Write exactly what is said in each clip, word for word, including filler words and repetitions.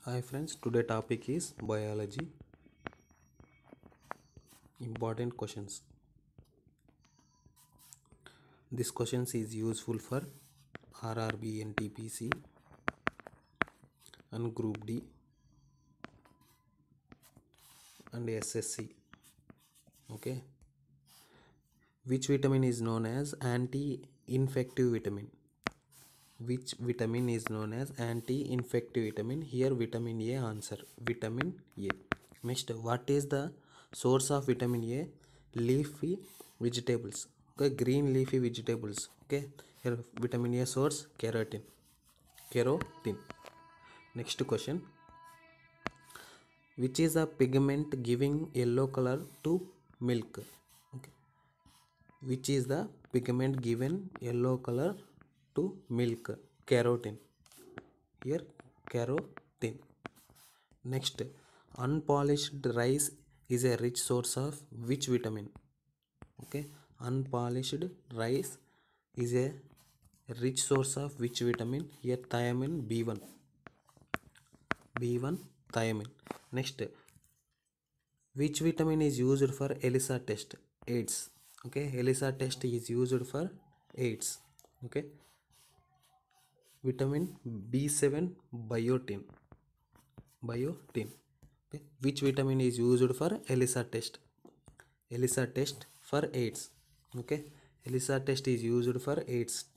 Hi friends, today topic is biology. Important questions. This questions is useful for R R B, N T P C and Group D and S S C. Okay. Which vitamin is known as anti-infective vitamin? Which vitamin is known as anti-infective vitamin? Here vitamin A answer. Vitamin A. Next, what is the source of vitamin A? Leafy vegetables. Okay, green leafy vegetables. Okay, here vitamin A source keratin. Keratin. Next question. Which is a pigment giving yellow color to milk? Okay. Which is the pigment given yellow color to milk? Carotene. Here carotene. Next, unpolished rice is a rich source of which vitamin? Okay, unpolished rice is a rich source of which vitamin? Here thiamine B one. B one thiamine. Next, which vitamin is used for ELISA test? AIDS. Okay, ELISA test is used for AIDS. Okay, vitamin B seven biotin. Biotin. Okay, which vitamin is used for ELISA test? ELISA test for AIDS. Okay, ELISA test is used for AIDS.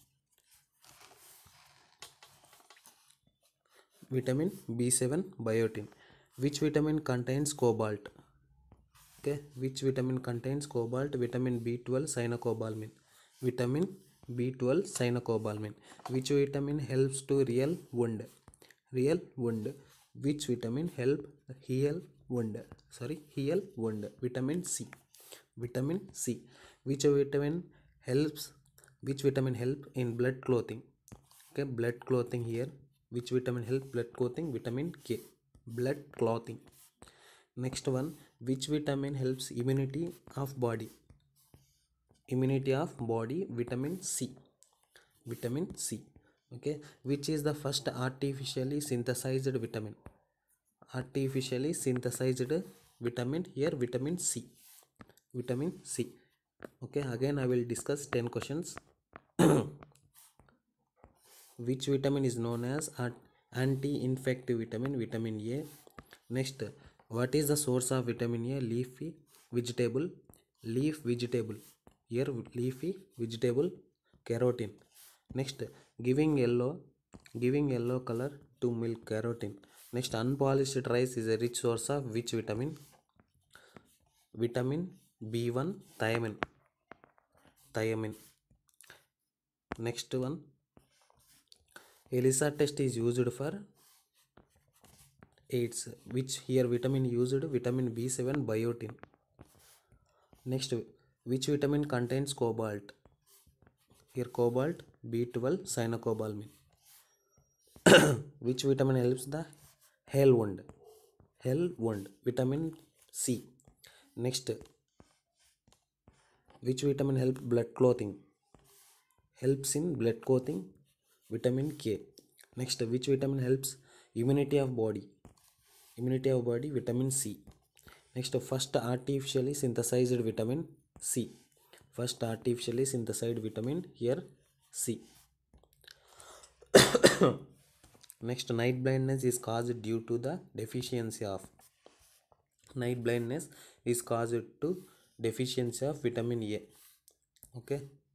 Vitamin B seven biotin. Which vitamin contains cobalt? Okay, which vitamin contains cobalt? Vitamin B twelve cyanocobalamin. Vitamin B twelve cyanocobalamin. Which vitamin helps to heal wound? Heal wound. Which vitamin help heal wound? Sorry, heal wound. Vitamin C. Vitamin C. Which vitamin helps? Which vitamin help in blood clotting? Okay, blood clotting here. Which vitamin help blood clotting? Vitamin K. Blood clotting. Next one, which vitamin helps immunity of body? Immunity of body, vitamin C. Vitamin C. Okay, which is the first artificially synthesized vitamin? Artificially synthesized vitamin, here vitamin C. Vitamin C. Okay, again I will discuss ten questions. Which vitamin is known as anti-infective vitamin? Vitamin A. Next, what is the source of vitamin A? Leafy vegetable. Leaf vegetable. Here leafy vegetable carotene. Next, giving yellow giving yellow color to milk, carotene. Next, unpolished rice is a rich source of which vitamin? Vitamin B one thiamine. Thiamine. Next one, ELISA test is used for AIDS. Which here vitamin used? Vitamin B seven biotin. Next, which vitamin contains cobalt? Here cobalt B twelve cyanocobalamin. Which vitamin helps the heal wound? Heal wound. Vitamin C. Next, which vitamin helps blood clotting? Helps in blood clotting, vitamin K. Next, which vitamin helps immunity of body? Immunity of body, vitamin C. Next, first artificially synthesized vitamin C. First artificially synthesized vitamin, here C. Next, night blindness is caused due to the deficiency of. Night blindness is caused to deficiency of vitamin A. Okay,